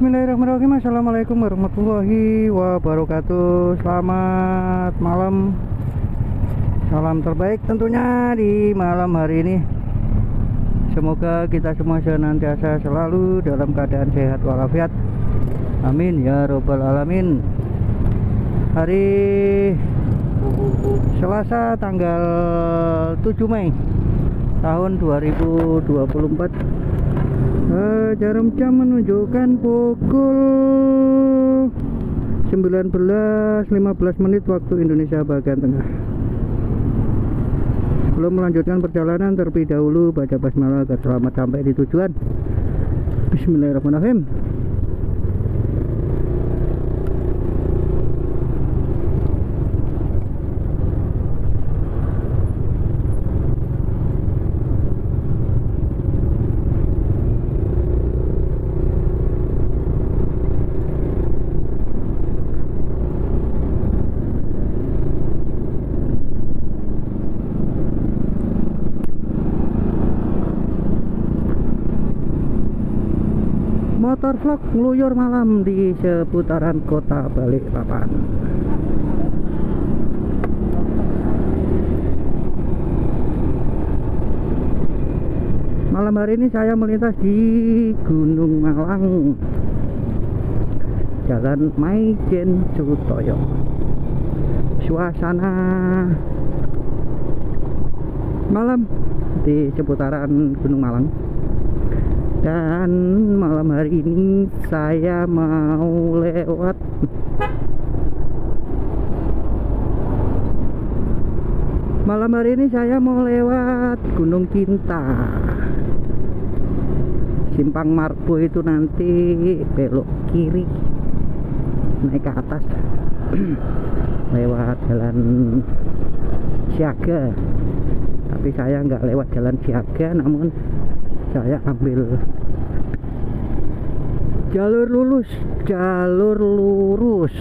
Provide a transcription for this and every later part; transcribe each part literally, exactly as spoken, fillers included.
Bismillahirrahmanirrahim. Assalamualaikum warahmatullahi wabarakatuh. Selamat malam. Salam terbaik tentunya di malam hari ini. Semoga kita semua senantiasa selalu dalam keadaan sehat walafiat. Amin ya robbal alamin. Hari Selasa tanggal tujuh Mei tahun dua ribu dua puluh empat. Uh, jarum jam menunjukkan pukul sembilan belas lima belas menit waktu Indonesia bagian tengah. Sebelum melanjutkan perjalanan, terlebih dahulu baca basmalah agar selamat sampai di tujuan. Bismillahirrahmanirrahim. Motor vlog ngeluyur malam di seputaran kota Balikpapan. Malam hari ini saya melintas di Gunung Malang, Jalan Maijen Sutoyo. Suasana malam di seputaran Gunung Malang. Dan malam hari ini saya mau lewat Malam hari ini saya mau lewat Gunung Cinta. Simpang Marbo itu nanti belok kiri, naik ke atas lewat jalan Siaga. Tapi saya nggak lewat jalan Siaga, namun saya ambil jalur lurus, jalur lurus.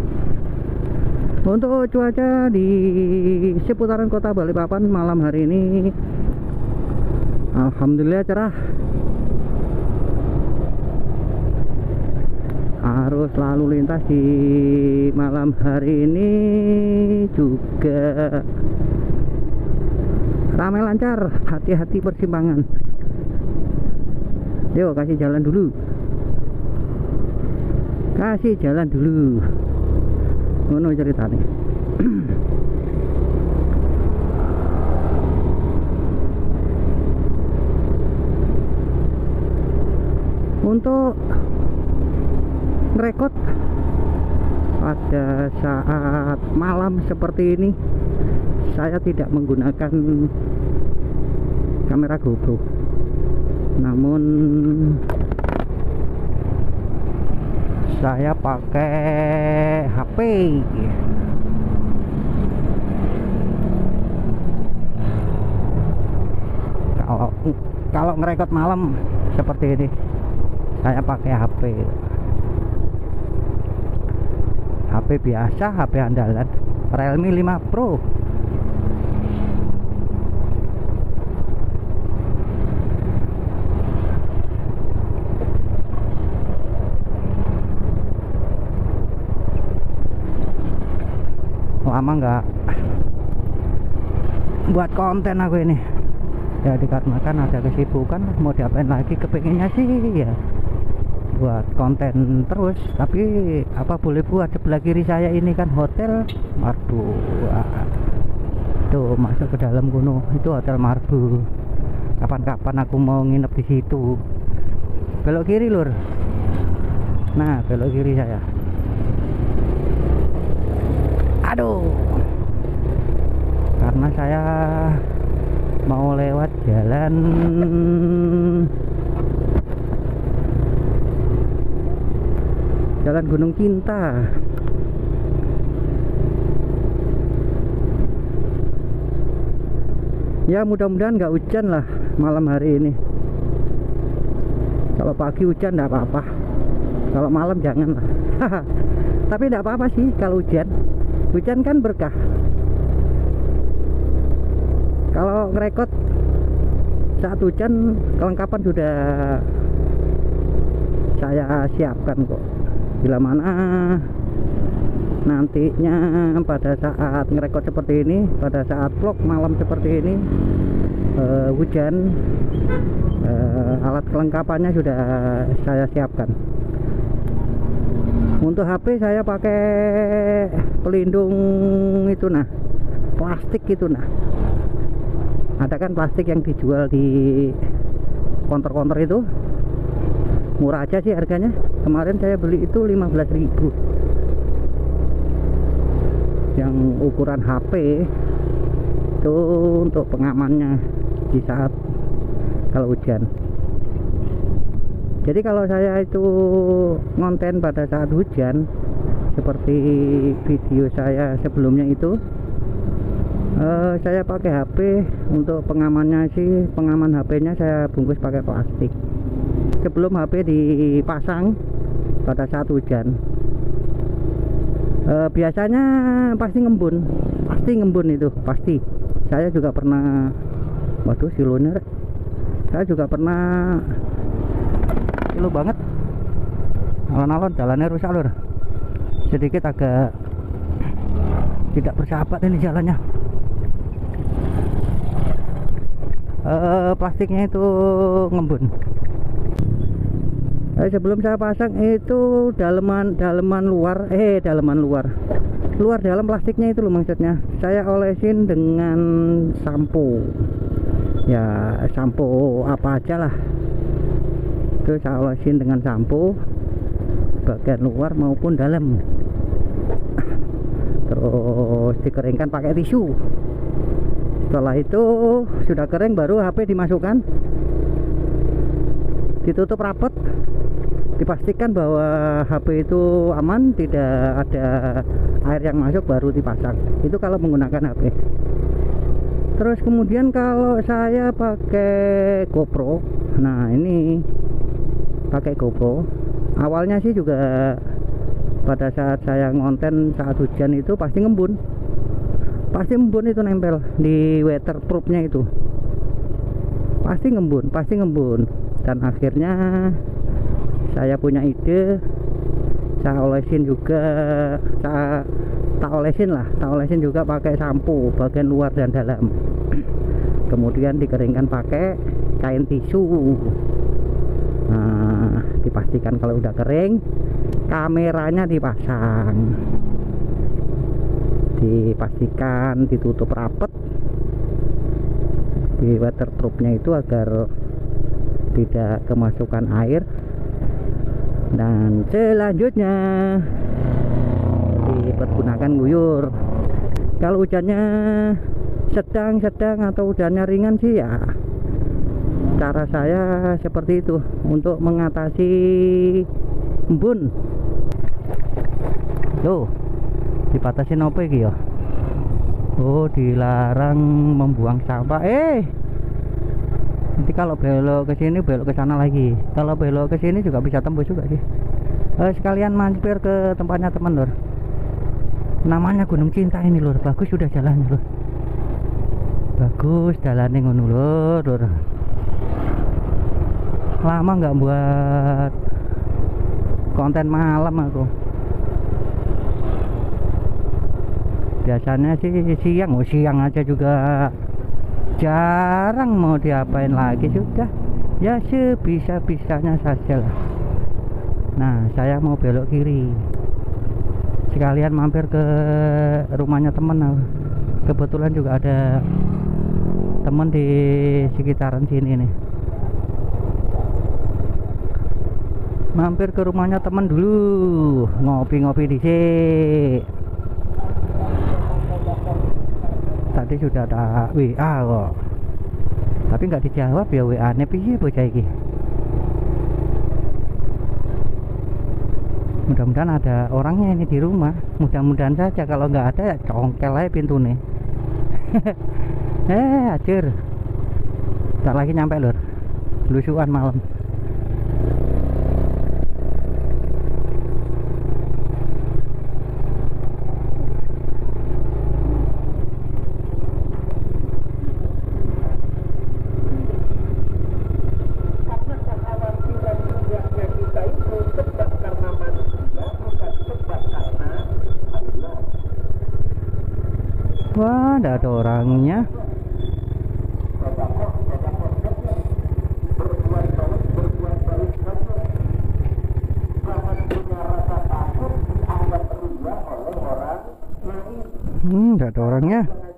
Untuk cuaca di seputaran kota Balikpapan malam hari ini, alhamdulillah cerah. Arus lalu lintas di malam hari ini juga ramai lancar, hati-hati persimpangan. Yuk kasih jalan dulu, kasih jalan dulu. Ngono ceritanya. Untuk ngerekod pada saat malam seperti ini, saya tidak menggunakan kamera GoPro, namun saya pakai H P. Kalau kalau ngerekod malam seperti ini, saya pakai H P. H P biasa, H P andalan Realme lima Pro. Lama nggak buat konten aku ini ya, dikarenakan ada kesibukan. Mau diapain lagi, kepinginnya sih ya buat konten terus. Tapi apa boleh buat, sebelah kiri saya ini kan Hotel Marbo. Tuh masuk ke dalam gunung itu Hotel Marbo. Kapan-kapan aku mau nginep di situ. Belok kiri lur, nah belok kiri saya. Aduh, karena saya mau lewat jalan Jalan Gunung Cinta. Ya mudah-mudahan nggak hujan lah malam hari ini. Kalau pagi hujan nggak apa-apa, kalau malam jangan lah. Tapi nggak apa-apa sih kalau hujan. Hujan kan berkah. Kalau ngerekod saat hujan kelengkapan sudah saya siapkan kok. Bila mana nantinya pada saat ngerekod seperti ini, pada saat vlog malam seperti ini, uh, hujan, uh, alat kelengkapannya sudah saya siapkan. Untuk H P saya pakai pelindung itu nah, plastik itu nah. Ada kan plastik yang dijual di konter-konter itu, murah aja sih harganya. Kemarin saya beli itu lima belas ribu. Yang ukuran H P itu untuk pengamannya di saat kalau hujan. Jadi kalau saya itu ngonten pada saat hujan seperti video saya sebelumnya itu, uh, saya pakai H P. Untuk pengamannya sih, pengaman H P nya saya bungkus pakai plastik sebelum H P dipasang pada saat hujan. Uh, biasanya pasti ngembun, pasti ngembun itu pasti. Saya juga pernah, waduh silonya, saya juga pernah silo banget. Alon-alon jalannya rusak lur, sedikit agak tidak bersahabat ini jalannya. Uh, plastiknya itu ngembun. Eh, sebelum saya pasang itu daleman daleman luar, eh daleman luar, luar dalam plastiknya itu loh maksudnya. Saya olesin dengan sampo, ya sampo apa aja lah. Itu saya olesin dengan sampo bagian luar maupun dalam. Terus dikeringkan pakai tisu. Setelah itu sudah kering baru H P dimasukkan, ditutup rapat, dipastikan bahwa H P itu aman, tidak ada air yang masuk, baru dipasang. Itu kalau menggunakan H P. Terus kemudian kalau saya pakai GoPro, nah ini pakai GoPro, awalnya sih juga pada saat saya ngonten saat hujan itu pasti ngembun, pasti ngembun itu nempel di waterproofnya itu, pasti ngembun, pasti ngembun. Dan akhirnya saya punya ide, saya olesin juga, saya tak olesin lah, tak olesin juga pakai sampo bagian luar dan dalam. Kemudian dikeringkan pakai kain tisu. Nah, dipastikan kalau udah kering, kameranya dipasang, dipastikan ditutup rapet di waterproofnya itu agar tidak kemasukan air. Dan selanjutnya dipergunakan guyur. Kalau hujannya sedang-sedang atau hujannya ringan sih ya cara saya seperti itu untuk mengatasi embun. Loh, dibatasin apa iki ya? Oh, dilarang membuang sampah. Eh, nanti kalau belok ke sini belok ke sana lagi. Kalau belok ke sini juga bisa tembus juga sih. Eh, sekalian mampir ke tempatnya teman lur. Namanya Gunung Cinta ini lur. Bagus sudah jalannya lur. Bagus jalannya ngono lur, lur. Lama nggak buat konten malam aku. Biasanya sih siang, oh siang aja juga jarang mau diapain lagi, sudah ya sebisa-bisanya saja lah. Nah, saya mau belok kiri, sekalian mampir ke rumahnya temen. Kebetulan juga ada temen di sekitaran sini nih. Mampir ke rumahnya temen dulu, ngopi-ngopi di sini. Tadi sudah ada W A kok, tapi nggak dijawab ya W A-nya. Piye bocah iki? Mudah-mudahan ada orangnya ini di rumah. Mudah-mudahan saja, kalau nggak ada ya congkel aja pintu nih. Eh, acur. Tak lagi nyampe lur. Lusuan malam. Nggak ada orangnya. Hmm, nggak ada orangnya.